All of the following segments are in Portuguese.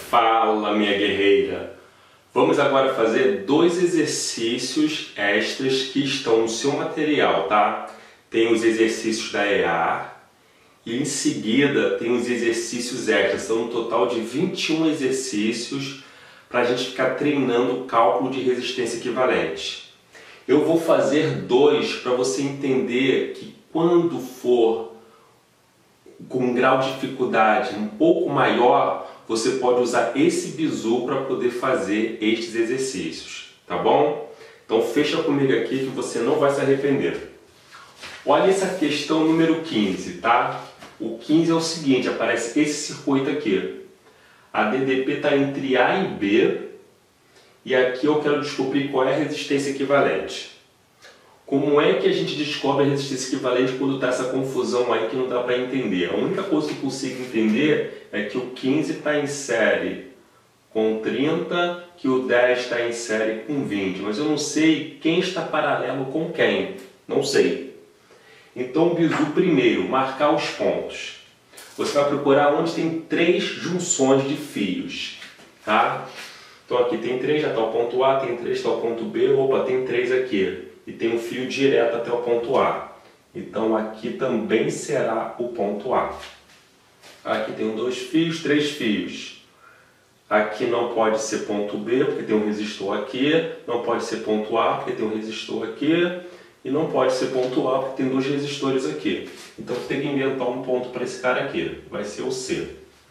Fala, minha guerreira! Vamos agora fazer dois exercícios extras que estão no seu material, tá? Tem os exercícios da EAR e em seguida tem os exercícios extras. São um total de 21 exercícios para a gente ficar treinando o cálculo de resistência equivalente. Eu vou fazer dois para você entender que quando for com um grau de dificuldade um pouco maior, você pode usar esse bizu para poder fazer estes exercícios, tá bom? Então fecha comigo aqui que você não vai se arrepender. Olha essa questão número 15, tá? O 15 é o seguinte, aparece esse circuito aqui. A DDP está entre A e B e aqui eu quero descobrir qual é a resistência equivalente. Como é que a gente descobre a resistência equivalente quando está essa confusão aí que não dá para entender? A única coisa que eu consigo entender é que o 15 está em série com 30, que o 10 está em série com 20, mas eu não sei quem está paralelo com quem, não sei. Então, bizu primeiro, marcar os pontos. Você vai procurar onde tem três junções de fios, tá? Então aqui tem 3, já está o ponto A, tem 3, está o ponto B, opa, tem 3 aqui. E tem um fio direto até o ponto A. Então aqui também será o ponto A. Aqui tem 2 fios, 3 fios. Aqui não pode ser ponto B, porque tem um resistor aqui. Não pode ser ponto A, porque tem um resistor aqui. E não pode ser ponto A, porque tem 2 resistores aqui. Então tem que inventar um ponto para esse cara aqui. Vai ser o C.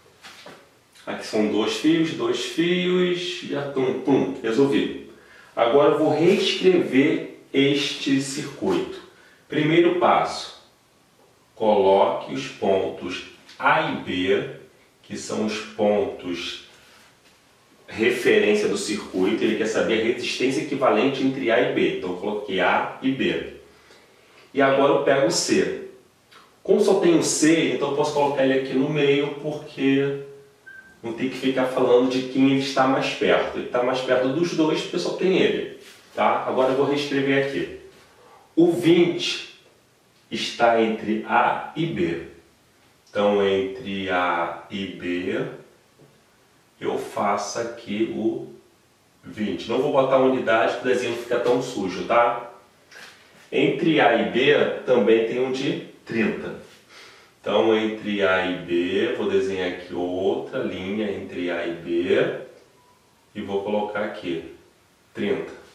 Aqui são 2 fios, já pum, resolvi. Agora eu vou reescrever este circuito. Primeiro passo, coloque os pontos A e B, que são os pontos referência do circuito. Ele quer saber a resistência equivalente entre A e B. Então eu coloquei A e B. E agora eu pego o C. Como só tem o C, então eu posso colocar ele aqui no meio, porque não tem que ficar falando de quem ele está mais perto. Ele está mais perto dos dois, porque só tem ele. Tá? Agora eu vou reescrever aqui. O 20 está entre A e B. Então, entre A e B, eu faço aqui o 20. Não vou botar unidade, para o desenho não fica tão sujo, tá? Entre A e B, também tem um de 30. Então, entre A e B, vou desenhar aqui outra linha entre A e B e vou colocar aqui 30.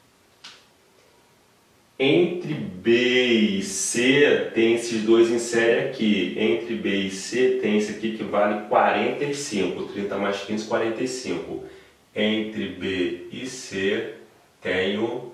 Entre B e C tem esses dois em série aqui. Entre B e C tem esse aqui que vale 45. 30 mais 15, 45. Entre B e C tenho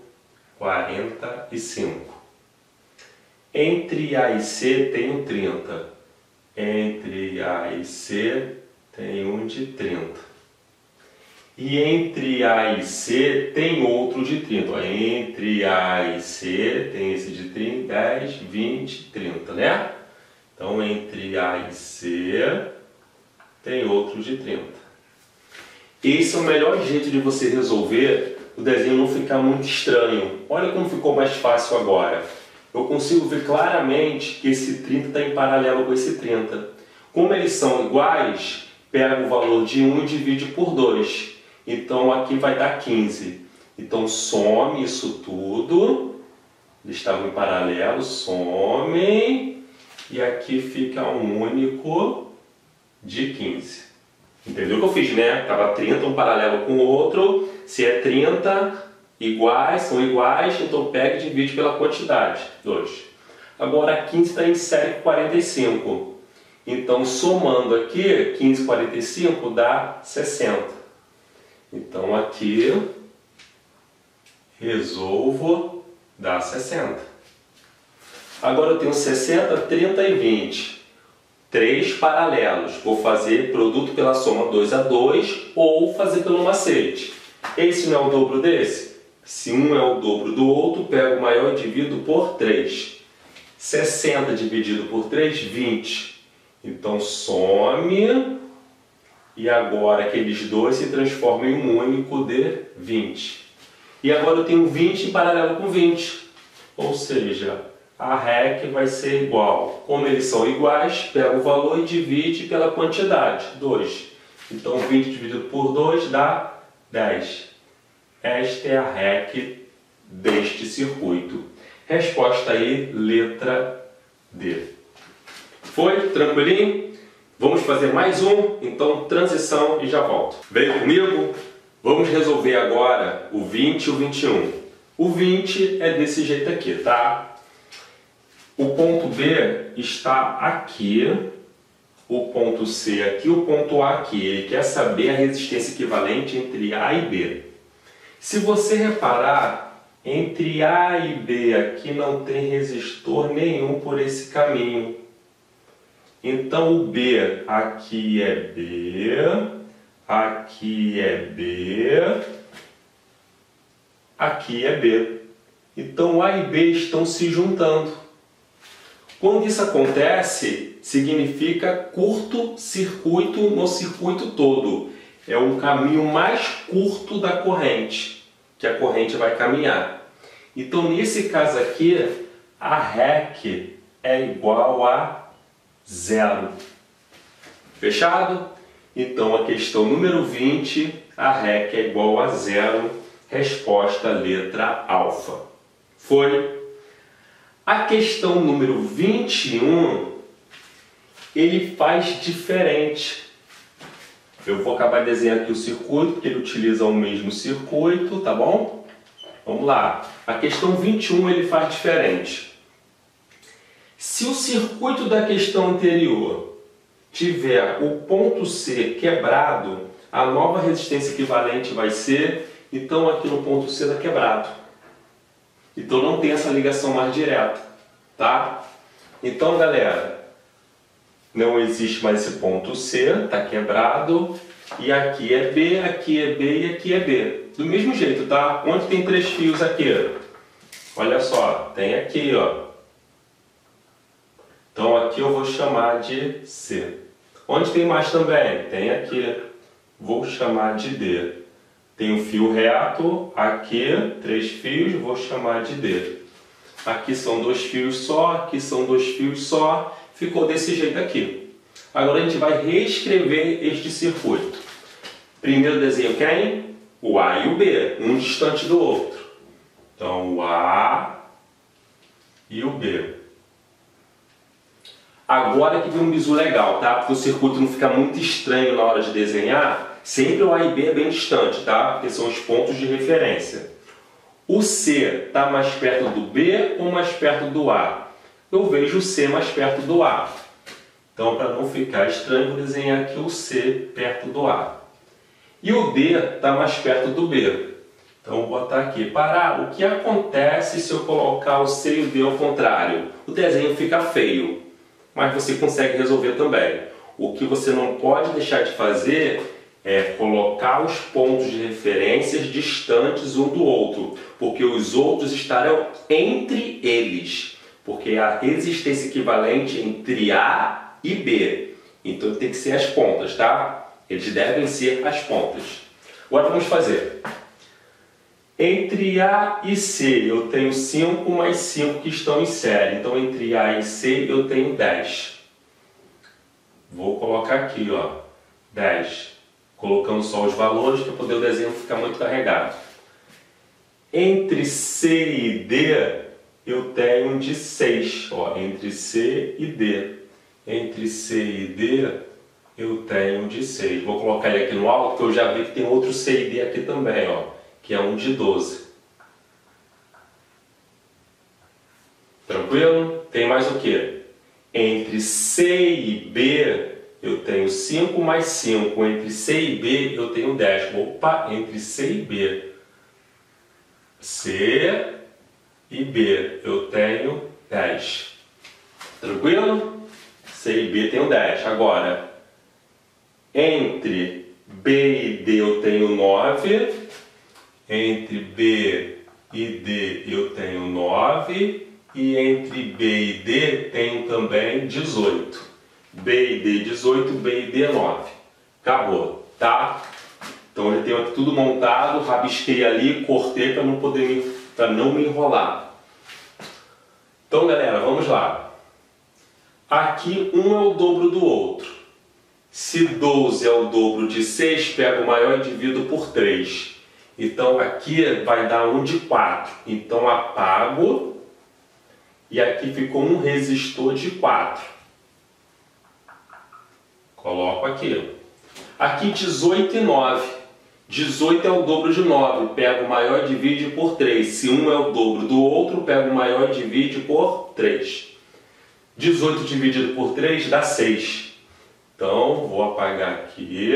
45. Entre A e C tenho 30. Entre A e C tenho um de 30. E entre A e C tem outro de 30. Ó, entre A e C tem esse de 30, 10, 20, 30, né? Então, entre A e C tem outro de 30. Esse é o melhor jeito de você resolver o desenho não ficar muito estranho. Olha como ficou mais fácil agora. Eu consigo ver claramente que esse 30 está em paralelo com esse 30. Como eles são iguais, pega o valor de 1 e divide por 2. Então aqui vai dar 15. Então some isso tudo. Eles estavam em paralelo, some. E aqui fica um único de 15. Entendeu o que eu fiz, né? Estava 30, um paralelo com o outro. Se é 30 iguais, são iguais, então pega e divide pela quantidade. 2. Agora 15 está em série com 45. Então somando aqui, 15 e 45 dá 60. Então aqui resolvo dar 60. Agora eu tenho 60, 30 e 20. 3 paralelos. Vou fazer produto pela soma 2 a 2 ou fazer pelo macete. Esse não é o dobro desse? Se um é o dobro do outro, pego o maior e divido por 3. 60 dividido por 3, 20. Então some. E agora aqueles dois se transformam em um único de 20. E agora eu tenho 20 em paralelo com 20. Ou seja, a REC vai ser igual. Como eles são iguais, pega o valor e divide pela quantidade, 2. Então 20 dividido por 2 dá 10. Esta é a REC deste circuito. Resposta aí, letra D. Foi? Tranquilinho? Vamos fazer mais um, então transição e já volto. Veio comigo? Vamos resolver agora o 20 e o 21. O 20 é desse jeito aqui, tá? O ponto B está aqui, o ponto C aqui, o ponto A aqui. Ele quer saber a resistência equivalente entre A e B. Se você reparar, entre A e B aqui não tem resistor nenhum por esse caminho. Então o B aqui é B, aqui é B, aqui é B. Então A e B estão se juntando. Quando isso acontece, significa curto-circuito no circuito todo. É um caminho mais curto da corrente, que a corrente vai caminhar. Então nesse caso aqui, a REC é igual a 0. Fechado? Então a questão número 20, a REC é igual a 0. Resposta letra alfa. Foi? A questão número 21, ele faz diferente. Eu vou acabar de desenhar aqui o circuito, porque ele utiliza o mesmo circuito, tá bom? Vamos lá. A questão 21 ele faz diferente. Se o circuito da questão anterior tiver o ponto C quebrado, a nova resistência equivalente vai ser, então aqui no ponto C está quebrado. Então não tem essa ligação mais direta, tá? Então, galera, não existe mais esse ponto C, está quebrado, e aqui é B, aqui é B e aqui é B. Do mesmo jeito, tá? Onde tem 3 fios aqui? Olha só, tem aqui, ó. Então aqui eu vou chamar de C. Onde tem mais também? Tem aqui. Vou chamar de D. Tem um fio reto, aqui 3 fios, vou chamar de D. Aqui são 2 fios só, aqui são 2 fios só. Ficou desse jeito aqui. Agora a gente vai reescrever este circuito. Primeiro desenho quem? O A e o B, um distante do outro. Então o A e o B. Agora que vem um bizu legal, tá? Porque o circuito não fica muito estranho na hora de desenhar. Sempre o A e B é bem distante, tá? Porque são os pontos de referência. O C está mais perto do B ou mais perto do A? Eu vejo o C mais perto do A. Então, para não ficar estranho, vou desenhar aqui o C perto do A. E o D está mais perto do B. Então, vou botar aqui. Parar. O que acontece se eu colocar o C e o D ao contrário? O desenho fica feio, mas você consegue resolver também. O que você não pode deixar de fazer é colocar os pontos de referências distantes um do outro, porque os outros estarão entre eles, porque a resistência equivalente entre A e B. Então tem que ser as pontas, tá? Eles devem ser as pontas. Agora vamos fazer. Entre A e C eu tenho 5 mais 5 que estão em série. Então entre A e C eu tenho 10. Vou colocar aqui, ó, 10. Colocando só os valores para poder o desenho ficar muito carregado. Entre C e D eu tenho um de 6. Ó, entre C e D. Entre C e D eu tenho um de 6. Vou colocar ele aqui no alto, porque eu já vi que tem outro C e D aqui também, ó, que é um de 12. Tranquilo? Tem mais o que? Entre C e B eu tenho 5 mais 5. Entre C e B eu tenho 10. Opa, entre C e B. C e B eu tenho 10. Tranquilo? C e B tenho 10. Agora, entre B e D eu tenho 9. Entre B e D eu tenho 9. E entre B e D tenho também 18. B e D 18, B e D 9. Acabou, tá? Então eu tenho aqui tudo montado, rabisquei ali, cortei para não me enrolar. Então, galera, vamos lá. Aqui um é o dobro do outro. Se 12 é o dobro de 6, pego o maior e divido por 3. Então aqui vai dar 1 de 4. Então apago. E aqui ficou um resistor de 4. Coloco aqui. Aqui 18 e 9. 18 é o dobro de 9. Pego o maior e divide por 3. Se um é o dobro do outro, pego o maior e divide por 3. 18 dividido por 3 dá 6. Então, vou apagar aqui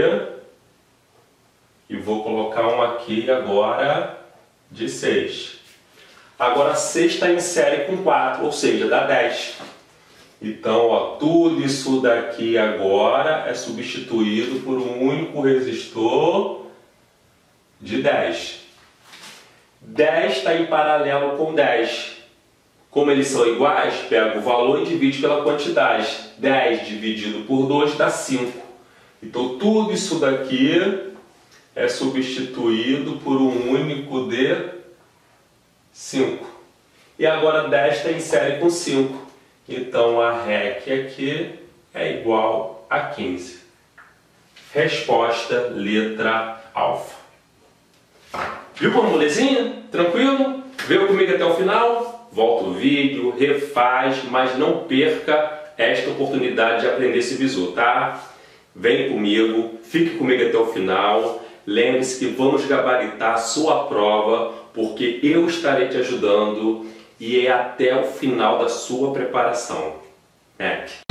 e vou colocar um aqui agora de 6. Agora 6 está em série com 4, ou seja, dá 10. Então, ó, tudo isso daqui agora é substituído por um único resistor de 10. 10 está em paralelo com 10. Como eles são iguais, pego o valor e divide pela quantidade. 10 dividido por 2 dá 5. Então tudo isso daqui é substituído por um único de 5. E agora 10 está em série com 5. Então a REC aqui é igual a 15. Resposta letra alfa. Viu como molezinha? Tranquilo? Veio comigo até o final? Volta o vídeo, refaz, mas não perca esta oportunidade de aprender esse bizu, tá? Vem comigo, fique comigo até o final. Lembre-se que vamos gabaritar a sua prova, porque eu estarei te ajudando e é até o final da sua preparação.